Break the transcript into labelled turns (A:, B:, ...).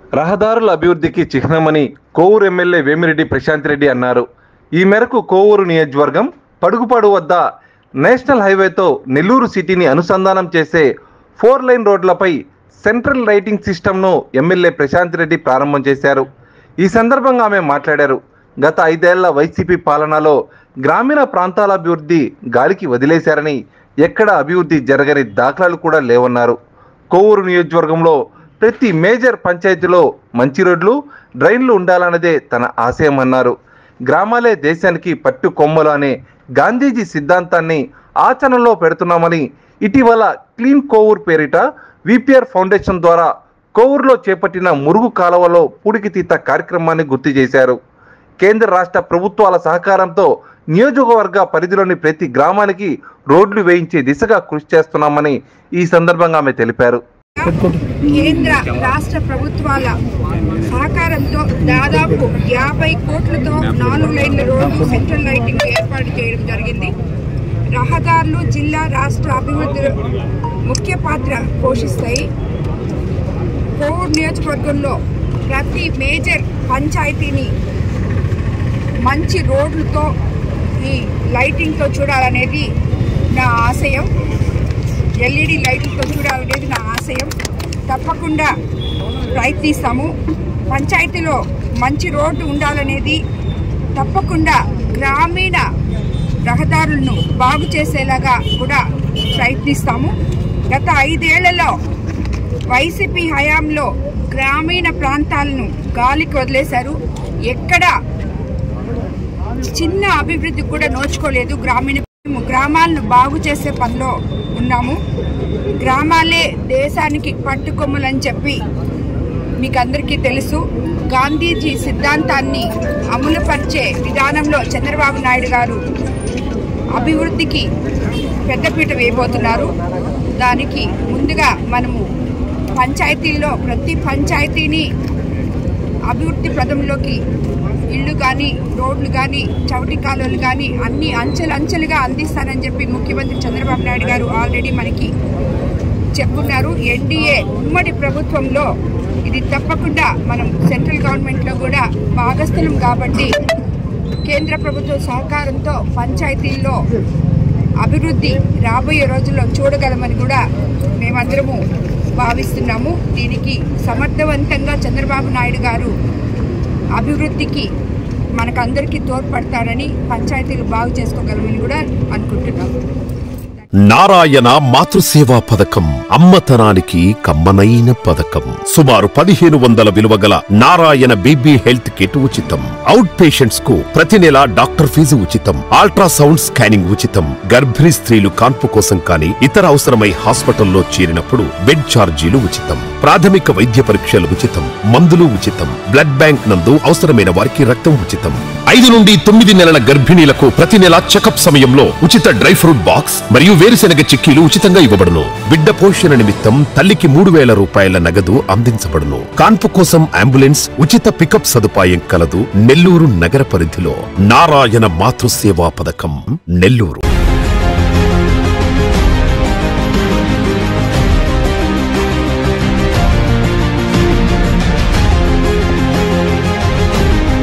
A: రహదారుల అభివృద్ధికి చిహ్నమని కోవూరు ఎమ్మెల్యే వేమిరెడ్డి ప్రశాంత్ రెడ్డి అన్నారు. ఈ మేరకు కోవూరు నియోజకవర్గం పడుగుపాడు వద్ద నేషనల్ హైవేతో నెల్లూరు సిటీని అనుసంధానం చేసే 4 లైన్ రోడ్లపై సెంట్రల్ లైటింగ్ సిస్టమ్ను ఎమ్మెల్యే ప్రశాంత్ రెడ్డి ప్రారంభం చేశారు. ఈ సందర్భంగా ఆమె మాట్లాడారు. గత 5 ఏళ్ల వైసీపీ పాలనలో గ్రామీణ ప్రాంతాల అభివృద్ధి గాలికి వదిలేశారని, ఎక్కడ అభివృద్ధి జరగని దాఖలాలు కూడా లేవన్నారు. కోవూరు నియోజకవర్గంలో ప్రతి మేజర్ పంచాయతీలో మంచి రోడ్లు, డ్రైన్లు ఉండాలన్నదే తన ఆశయం అన్నారు. గ్రామాలే దేశానికి పట్టు కొమ్మలు అనే గాంధీజీ సిద్ధాంతాన్ని ఆచరణలో పెడుతున్నామని, ఇటీవల క్లీన్ కోవూర్ పేరిట విపిఆర్ ఫౌండేషన్ ద్వారా కోవూరులో చేపట్టిన మురుగు కాలువలో పూడికితీత కార్యక్రమాన్ని గుర్తు చేశారు. కేంద్ర రాష్ట్ర ప్రభుత్వాల సహకారంతో నియోజకవర్గ పరిధిలోని ప్రతి గ్రామానికి రోడ్లు వేయించే దిశగా కృషి చేస్తున్నామని ఈ సందర్భంగా ఆమె తెలిపారు.
B: కేంద్ర రాష్ట్ర ప్రభుత్వాల సహకారంతో దాదాపు 50 కోట్లతో 4 లైన్ల రోడ్లు సెంట్రల్ లైటింగ్ ఏర్పాటు చేయడం జరిగింది. రహదారులు జిల్లా రాష్ట్ర అభివృద్ధిలో ముఖ్య పాత్ర పోషిస్తాయి. కోవూరు నియోజకవర్గంలో ప్రతి మేజర్ పంచాయతీని మంచి రోడ్లతో ఈ లైటింగ్తో చూడాలనేది నా ఆశయం. ఎల్ఈడి లైట్లతో చూడాలనేది నా ఆశయం. తప్పకుండా ప్రయత్నిస్తాము. పంచాయతీలో మంచి రోడ్డు ఉండాలనేది తప్పకుండా గ్రామీణ రహదారులను బాగు చేసేలాగా కూడా ప్రయత్నిస్తాము. గత 5 ఏళ్లలో వైసీపీ హయాంలో గ్రామీణ ప్రాంతాలను గాలికి వదిలేశారు. ఎక్కడ చిన్న అభివృద్ధి కూడా నోచుకోలేదు. గ్రామాలను బాగు చేసే పనిలో ఉన్నాము. గ్రామాలే దేశానికి పట్టుకొమ్మలని చెప్పి మీకు అందరికీ తెలుసు. గాంధీజీ సిద్ధాంతాన్ని అమలుపరిచే విధానంలో చంద్రబాబు నాయుడు గారు అభివృద్ధికి పెద్దపీట వేయబోతున్నారు. దానికి ముందుగా మనము పంచాయతీల్లో ప్రతి పంచాయతీని అభివృద్ధి పదంలోకి ఇళ్ళు కానీ, రోడ్లు కానీ, చౌటి కాలువలు కానీ అన్ని అంచెలుగా అందిస్తానని చెప్పి ముఖ్యమంత్రి చంద్రబాబు నాయుడు గారు ఆల్రెడీ మనకి చెప్పున్నారు. ఎన్డీఏ ఉమ్మడి ప్రభుత్వంలో ఇది తప్పకుండా మనం సెంట్రల్ గవర్నమెంట్లో కూడా భాగస్థులం కాబట్టి కేంద్ర ప్రభుత్వ సహకారంతో పంచాయతీల్లో అభివృద్ధి రాబోయే రోజుల్లో చూడగలమని కూడా మేమందరము భావిస్తున్నాము. దీనికి సమర్థవంతంగా చంద్రబాబు నాయుడు గారు అభివృద్ధికి మనకందరికీ తోడ్పడతారని, పంచాయతీలు బాగు చేసుకోగలమని కూడా అనుకుంటున్నాము.
C: నారాయణ మాతృసేవా పథకం అమ్మతనానికి కమ్మనైన పథకం. సుమారు 1500 విలువ గల నారాయణ బేబీ హెల్త్ కిట్ ఉచితం. అవుట్ పేషెంట్స్ కు ప్రతి నెల డాక్టర్ ఫీజు ఉచితం. అల్ట్రాసౌండ్ స్కానింగ్ ఉచితం. గర్భిణీ స్త్రీలు కాన్పు కోసం కానీ ఇతర అవసరమై హాస్పిటల్లో చేరినప్పుడు బెడ్ ఛార్జీలు ఉచితం. ప్రాథమిక వైద్య పరీక్షలు ఉచితం. మందులు ఉచితం. బ్లడ్ బ్యాంక్ నందు అవసరమైన వారికి రక్తం ఉచితం. 5 నుండి 9 నెలల గర్భిణీలకు ప్రతి నెల చెకప్ సమయంలో ఉచిత డ్రై ఫ్రూట్ బాక్స్ మరియు వేరుశెనగ చిక్కీలు ఉచితంగా ఇవ్వబడును. బిడ్డ పోషణ నిమిత్తం తల్లికి 3000 రూపాయల నగదు అందించబడును. కాన్పు కోసం అంబులెన్స్ ఉచిత పికప్ సదుపాయం కలదు. నెల్లూరు నగర పరిధిలో నారాయణ మాతృసేవా పథకం, నెల్లూరు.